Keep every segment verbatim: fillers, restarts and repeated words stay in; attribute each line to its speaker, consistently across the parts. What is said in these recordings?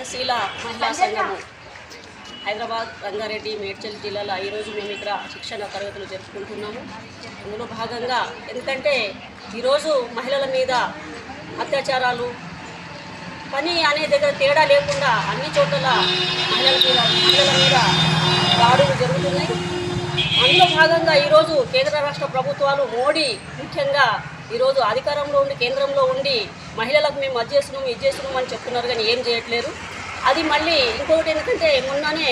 Speaker 1: ప్రగతిశీల మహిళా సంఘము హైదరాబాద్ రంగారెడ్డి మేడ్చల్ జిల్లాలో ఈరోజు మేము ఇక్కడ శిక్షణ తరగతులు జరుపుకుంటున్నాము. అందులో భాగంగా ఎందుకంటే ఈరోజు మహిళల మీద అత్యాచారాలు పని అనే దగ్గర తేడా లేకుండా అన్ని చోట్ల మహిళల మీద మహిళల మీద దాడులు జరుగుతున్నాయి. అందులో భాగంగా ఈరోజు కేంద్ర రాష్ట్ర ప్రభుత్వాలు మోడీ ముఖ్యంగా ఈరోజు అధికారంలో ఉండి కేంద్రంలో ఉండి మహిళలకు మేము అది చేస్తున్నాం ఇది చేస్తున్నాం అని చెప్తున్నారు, కానీ ఏం చేయట్లేరు. అది మళ్ళీ ఇంకొకటి ఎందుకంటే మొన్ననే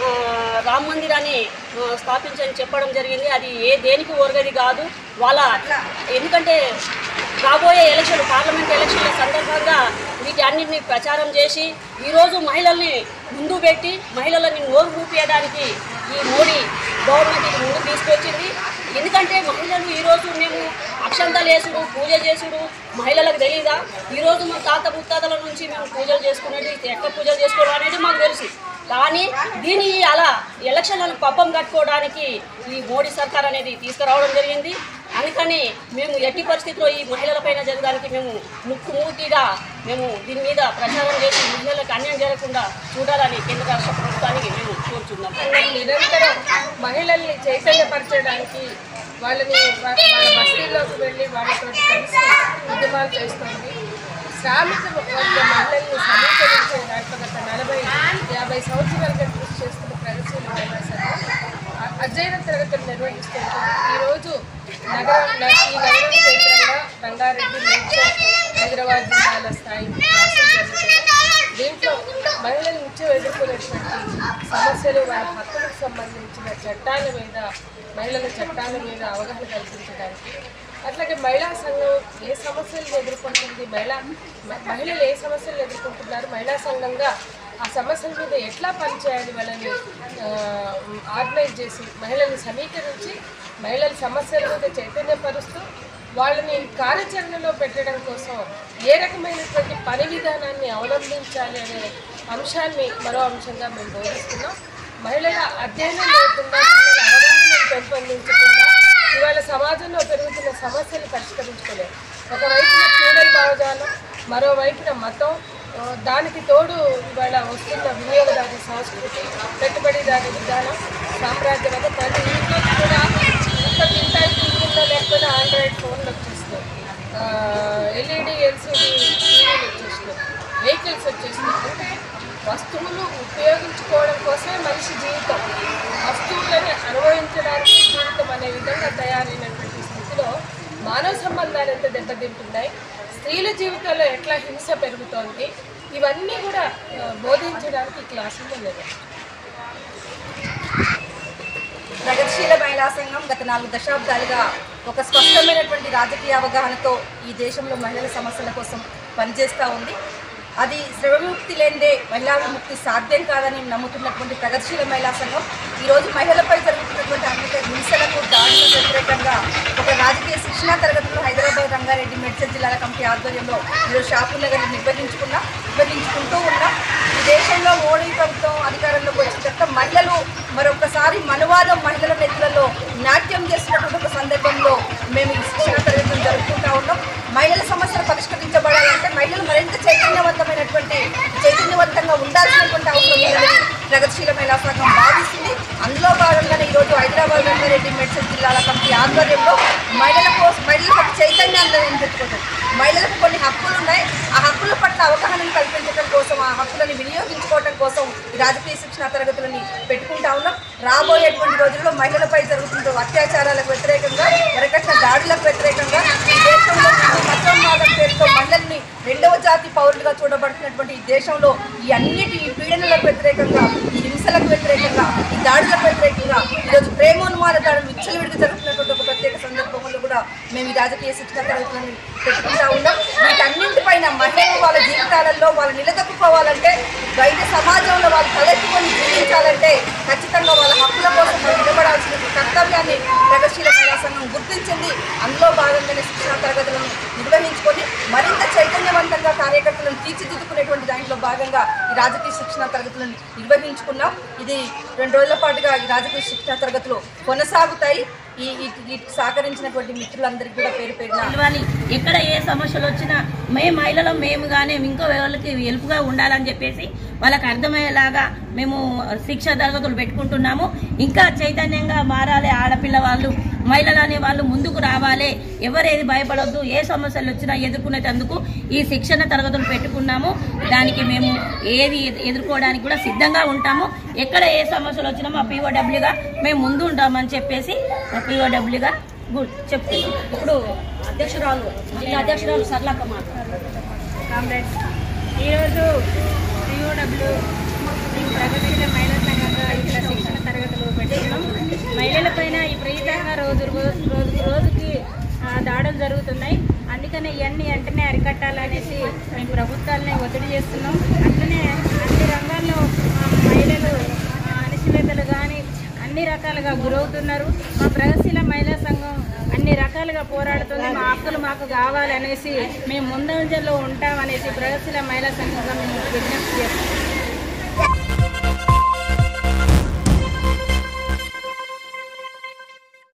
Speaker 1: రామ మందిరాన్ని స్థాపించని చెప్పడం జరిగింది. అది ఏ దేనికి ఒరగది కాదు. వాళ్ళ ఎందుకంటే రాబోయే ఎలక్షన్ పార్లమెంట్ ఎలక్షన్ల సందర్భంగా వీటి అన్నింటినీ ప్రచారం చేసి ఈరోజు మహిళల్ని ముందు పెట్టి మహిళలని నోరు మూపించడానికి ఈ మోడీ గవర్నమెంట్ ఇది ముందుకు తీసుకొచ్చింది. ఎందుకంటే మహిళలు ఈరోజు మేము అక్షంతలు చేసుడు పూజ చేసుడు మహిళలకు తెలియదా? ఈరోజు మా తాత ముత్తాతల నుంచి మేము పూజలు చేసుకునేది ఎట్లా పూజలు చేసుకోవడం అనేది మాకు తెలుసు. కానీ దీన్ని అలా ఎలక్షన్లను పబ్బం కట్టుకోవడానికి ఈ మోడీ సర్కార్ అనేది తీసుకురావడం జరిగింది. అందుకని మేము ఎట్టి పరిస్థితుల్లో ఈ మహిళలపైన జరగడానికి మేము ముక్కుమూర్తిగా మేము దీని మీద ప్రచారం చేసి మహిళలకు అన్యాయం జరగకుండా చూడాలని కేంద్ర రాష్ట్ర ప్రభుత్వానికి మేము కోరుచున్నాం.
Speaker 2: నిరంతరం మహిళల్ని చైతన్యపరచడానికి వాళ్ళని వాళ్ళ బస్తీల్లోకి వెళ్ళి వాళ్ళతో కలిసి ఉద్యమాలు చేస్తుంది. శ్రామిక వర్గ మహిళల్ని సమీకరించే దాంట్లో గత నలభై యాభై సంవత్సరాలుగా కృషి చేస్తున్న ప్రగతిశీల మహిళా సంఘం అధ్యయన తరగతులు నిర్వహిస్తుంది. ఈరోజు నగర ఈ నగరం కేంద్రంగా రంగారెడ్డి మేడ్చల్ హైదరాబాద్ జిల్లాల స్థాయి క్లాసులు జరుగుతున్నాయి. దీంట్లో మహిళలు నిత్యం ఎదుర్కొనేటువంటి సమస్యలు వాళ్ళ హక్కులకు సంబంధించిన చట్టాల మీద మహిళల చట్టాల మీద అవగాహన కల్పించడానికి, అట్లాగే మహిళా సంఘం ఏ సమస్యలు ఎదుర్కొంటుంది, మహిళా మహిళలు ఏ సమస్యలు ఎదుర్కొంటున్నారు, మహిళా సంఘంగా ఆ సమస్యల మీద ఎట్లా పనిచేయాలి వాళ్ళని ఆర్గనైజ్ చేసి మహిళల్ని సమీకరించి మహిళల సమస్యల మీద చైతన్యపరుస్తూ వాళ్ళని కార్యాచరణలో పెట్టడం కోసం ఏ రకమైనటువంటి పని విధానాన్ని అవలంబించాలి అనే అంశాన్ని మరో అంశంగా మేము బోధిస్తున్నాం. మహిళల అధ్యయనం లేకుండా మహిళల అవగాహన పెంపొందించకుండా ఇవాళ సమాజంలో పెరుగుతున్న సమస్యలు పరిష్కరించుకోలేరు. ఒకవైపున క్రీడల భావజాలం, మరోవైపున మతం, దానికి తోడు ఇవాళ వస్తున్న వినియోగదారి సంస్కృతి, పెట్టుబడిదారి విధానం, సామ్రాజ్యవాద ప్రతి ఇంట్లో కూడా ఒక తింటాయి టీవీలో లేకపోతే ఆండ్రాయిడ్ ఫోన్లు వచ్చేస్తున్నాయి, ఎల్ఈడి ఎల్సీడీ టీవీలు వచ్చేస్తున్నాయి, వెహికల్స్ వచ్చేస్తున్నాయి. అంటే వస్తువులు ఉపయోగించుకోవడం కోసమే మనిషి జీవితం, వస్తువులని అనుభవించడానికి జీవితం అనే విధంగా తయారైనటువంటి స్థితిలో మానవ సంబంధాలు ఎంత దెబ్బతింటున్నాయి, స్త్రీల జీవితంలో ఎట్లా హింస పెరుగుతోంది, ఇవన్నీ కూడా బోధించడానికి క్లాసుల్లో లేదు.
Speaker 3: ప్రగతిశీల మహిళా సంఘం గత నాలుగు దశాబ్దాలుగా ఒక స్పష్టమైనటువంటి రాజకీయ అవగాహనతో ఈ దేశంలో మహిళల సమస్యల కోసం పనిచేస్తూ ఉంది. అది శ్రమవిముక్తి లేనిదే మహిళా విముక్తి సాధ్యం కాదని నమ్ముతున్నటువంటి ప్రగతిశీల మహిళా సంఘం ఈరోజు మహిళలపై జరుగుతున్నటువంటి అనేక హింసలకు దాడులకు వ్యతిరేకంగా ఒక రాజకీయ శిక్షణా తరగతులు హైదరాబాద్ రంగారెడ్డి మేడ్చల్ జిల్లాల కమిటీ ఆధ్వర్యంలో ఈరోజు షాపూర్ నగర్ నిర్వహించుకున్నా నిర్వహించుకుంటూ ఉన్నాం. ఈ దేశంలో మోడీ ప్రభుత్వం అధికారంలోకి వచ్చిన తర్వాత మహిళలు మరొకసారి మనువాదం మహిళల నెత్తులలో నాట్యం చేస్తున్నటువంటి ఒక సందర్భంలో మేము ఈ శిక్షణా తరగతులు జరుపుకుంటూ ఉన్నాం. మహిళల సమస్యలు పరిష్కరించబడాలంటే మహిళలు మరింత చైతన్యవంతమైనటువంటి చైతన్యవంతంగా ఉండాల్సినటువంటి అవసరం ఉందని ప్రగతిశీల మహిళా సంఘం భావిస్తుంది. అందులో భాగంగానే ఈరోజు హైదరాబాద్ రంగారెడ్డి మేడ్చల్ జిల్లాల కమిటీ ఆధ్వర్యంలో మహిళల కోసం మహిళలకు చైతన్యాన్ని పెట్టుకుంటాం. మహిళలకు కొన్ని హక్కులు ఉన్నాయి, ఆ హక్కుల పట్ల అవగాహనను కల్పించడం కోసం ఆ హక్కులను వినియోగించుకోవడం కోసం రాజకీయ శిక్షణ తరగతులని పెట్టుకుంటా ఉన్నాం. రాబోయేటువంటి రోజుల్లో మహిళలపై జరుగుతున్న అత్యాచారాలకు వ్యతిరేకంగా వరకట్న దాడులకు వ్యతిరేకంగా ఈ దేశంలో మతోన్మాదం పేరుతో మహిళల్ని రెండవ జాతి పౌరులుగా చూడబడుతున్నటువంటి ఈ దేశంలో ఈ అన్నిటి ఈ పీడనలకు వ్యతిరేకంగా ఈ హింసలకు వ్యతిరేకంగా ఈ దాడులకు వ్యతిరేకంగా ఈరోజు ప్రేమోన్మాద దాడులు విచ్చలవిడిగా జరుగుతున్నటువంటి ఒక ప్రత్యేక సందర్భంలో కూడా మేము ఈ రాజకీయ శిక్షణ తరగతులను పెట్టుకుంటా ఉన్నాం. వీటన్నింటిపైన మహిళలు వాళ్ళ జీవితాలలో వాళ్ళు నిలదొక్కుకోవాలంటే బయట సమాజంలో వాళ్ళు తలెత్తుకొని జీవించాలంటే ఖచ్చితంగా వాళ్ళ హక్కుల కోసం నిలబడాల్సిన కర్తవ్యాన్ని ప్రగతిశీల మహిళా సంఘం గుర్తించింది. అందులో భాగంగానే శిక్షణ తరగతులను నిర్వహించుకొని మరింత చైతన్యవంతంగా కార్యకర్తలను తీర్చిదిద్దుకునేటువంటి దాంట్లో భాగంగా ఈ రాజకీయ శిక్షణ తరగతులను నిర్వహించుకున్నాం. ఇది రెండు రోజుల పాటుగా ఈ రాజకీయ శిక్షణ తరగతులు కొనసాగుతాయి. ఈ ఈ సహకరించినటువంటి మిత్రులందరికీ కూడా పేరు పేరున
Speaker 4: ఎక్కడ ఏ సమస్యలు వచ్చినా మేము మహిళలు మేము కానీ ఇంకో వాళ్ళకి హెల్ప్గా ఉండాలని చెప్పేసి వాళ్ళకి అర్థమయ్యేలాగా మేము శిక్షణ తరగతులు పెట్టుకుంటున్నాము. ఇంకా చైతన్యంగా మారాలి. ఆడపిల్ల వాళ్ళు మహిళలు అనే వాళ్ళు ముందుకు రావాలి. ఎవరేది భయపడొద్దు. ఏ సమస్యలు వచ్చినా ఎదుర్కొనేందుకు ఈ శిక్షణ తరగతులు పెట్టుకున్నాము. దానికి మేము ఏది ఎదుర్కోవడానికి కూడా సిద్ధంగా ఉంటాము. ఎక్కడ ఏ సమస్యలు వచ్చినా మా పీఓడబ్ల్యూగా మేము ముందు ఉంటామని చెప్పేసి పీఓడబ్ల్యూగా చెప్తున్నాం.
Speaker 1: ఇప్పుడు అధ్యక్షురాలు జిల్లా అధ్యక్షురాలు సర్లక్క మాట్లాడారు.
Speaker 5: కామ్రేడ్స్, ఈరోజు పీఓడబ్ల్యూ ప్రగతిశీల మహిళా సంఘంగా ఇట్లా శిక్షణ తరగతులు పెట్టుకున్నాం. మహిళలపైన విపరీతంగా రోజు రోజు రోజు రోజుకి దాడులు జరుగుతున్నాయి. అందుకనే ఇవన్నీ వెంటనే అరికట్టాలనేసి మేము ప్రభుత్వాలని ఒత్తిడి చేస్తున్నాం. అట్లనే అన్ని రంగాల్లో మహిళలు అణచివేతలు కానీ అన్ని రకాలుగా గురవుతున్నారు. మా ప్రగతిశీల మహిళా సంఘం అన్ని రకాలుగా పోరాడుతుంది. మా హక్కులు మాకు కావాలనేసి మేము ముందంజలో ఉంటామనేసి ప్రగతిశీల మహిళా సంఘంగా మేము విజ్ఞప్తి చేస్తున్నాం.